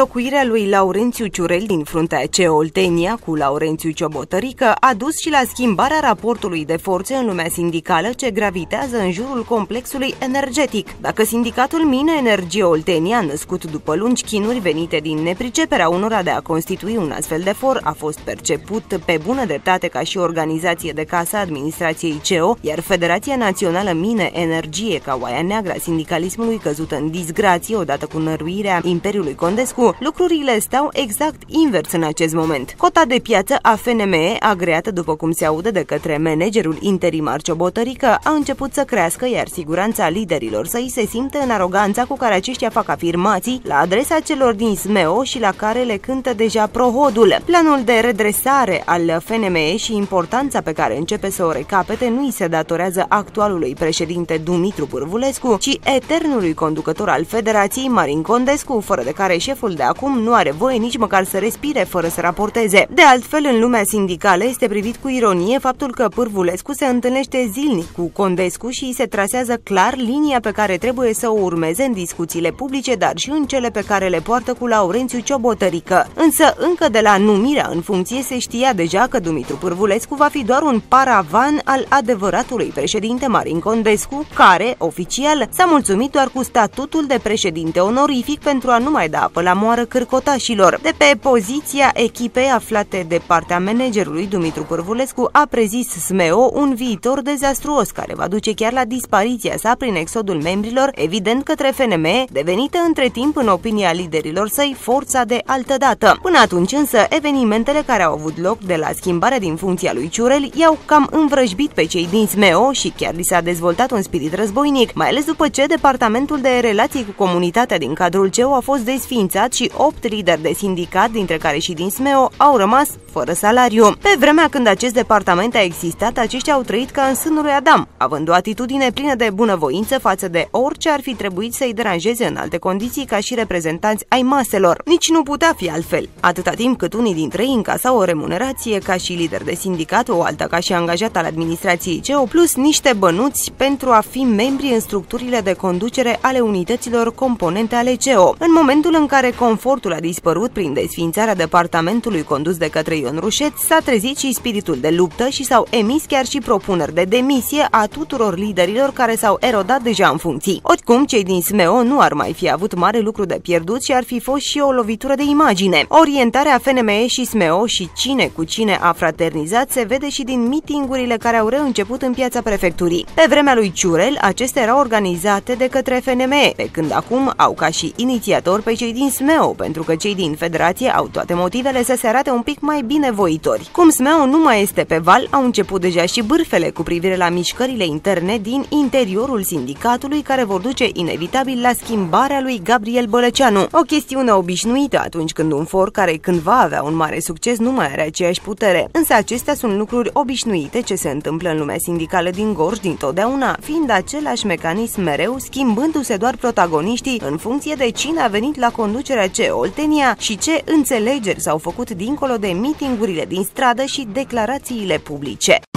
Înlocuirea lui Laurențiu Ciurel din fruntea CEO Oltenia cu Laurențiu Ciobotărică a dus și la schimbarea raportului de forțe în lumea sindicală ce gravitează în jurul complexului energetic. Dacă sindicatul Mine Energie Oltenia, născut după lungi chinuri venite din nepriceperea unora de a constitui un astfel de for, a fost perceput pe bună dreptate ca și organizație de casă administrației CEO, iar Federația Națională Mine Energie ca oaia neagră a sindicalismului căzut în disgrație odată cu năruirea Imperiului Condescu, lucrurile stau exact invers în acest moment. Cota de piață a FNME, agreată după cum se aude de către managerul interimar Ciobotărică, a început să crească, iar siguranța liderilor săi se simte în aroganța cu care aceștia fac afirmații la adresa celor din SMEO și la care le cântă deja prohodul. Planul de redresare al FNME și importanța pe care începe să o recapete nu îi se datorează actualului președinte Dumitru Pârvulescu, ci eternului conducător al Federației Marin Condescu, fără de care șeful de acum nu are voie nici măcar să respire fără să raporteze. De altfel, în lumea sindicală este privit cu ironie faptul că Pârvulescu se întâlnește zilnic cu Condescu și îi se trasează clar linia pe care trebuie să o urmeze în discuțiile publice, dar și în cele pe care le poartă cu Laurențiu Ciobotărică. Însă, încă de la numirea în funcție se știa deja că Dumitru Pârvulescu va fi doar un paravan al adevăratului președinte Marin Condescu, care, oficial, s-a mulțumit doar cu statutul de președinte onorific pentru a nu mai da apă la moară cârcotașilor. De pe poziția echipei aflate de partea managerului, Dumitru Pârvulescu a prezis SMEO un viitor dezastruos care va duce chiar la dispariția sa prin exodul membrilor, evident către FNME, devenită între timp, în opinia liderilor săi, forța de altădată. Până atunci însă, evenimentele care au avut loc de la schimbarea din funcția lui Ciurel i-au cam învrăjbit pe cei din SMEO și chiar li s-a dezvoltat un spirit războinic, mai ales după ce departamentul de relații cu comunitatea din cadrul CEO a fost desființat și 8 lideri de sindicat, dintre care și din SMEO, au rămas fără salariu. Pe vremea când acest departament a existat, aceștia au trăit ca în sânul lui Adam, având o atitudine plină de bunăvoință față de orice ar fi trebuit să-i deranjeze în alte condiții ca și reprezentanți ai maselor. Nici nu putea fi altfel. Atâta timp cât unii dintre ei încasau o remunerație ca și lider de sindicat, o alta ca și angajat al administrației CEO, plus niște bănuți pentru a fi membri în structurile de conducere ale unităților componente ale CEO. În momentul în care confortul a dispărut prin desființarea departamentului condus de către Ion Rușet, s-a trezit și spiritul de luptă și s-au emis chiar și propuneri de demisie a tuturor liderilor care s-au erodat deja în funcții. Oricum, cei din SMEO nu ar mai fi avut mare lucru de pierdut și ar fi fost și o lovitură de imagine. Orientarea FNME și SMEO și cine cu cine a fraternizat se vede și din mitingurile care au reînceput în piața prefecturii. Pe vremea lui Ciurel, acestea erau organizate de către FNME, pe când acum au ca și inițiatori pe cei din SMEO, pentru că cei din Federație au toate motivele să se arate un pic mai binevoitori. Cum SMEO nu mai este pe val, au început deja și bârfele cu privire la mișcările interne din interiorul sindicatului, care vor duce inevitabil la schimbarea lui Gabriel Bălăceanu. O chestiune obișnuită atunci când un for care cândva avea un mare succes nu mai are aceeași putere. Însă acestea sunt lucruri obișnuite ce se întâmplă în lumea sindicală din Gorj dintotdeauna, fiind același mecanism mereu, schimbându-se doar protagoniștii în funcție de cine a venit la conducerea CEO Oltenia și ce înțelegeri s-au făcut dincolo de mitingurile din stradă și declarațiile publice.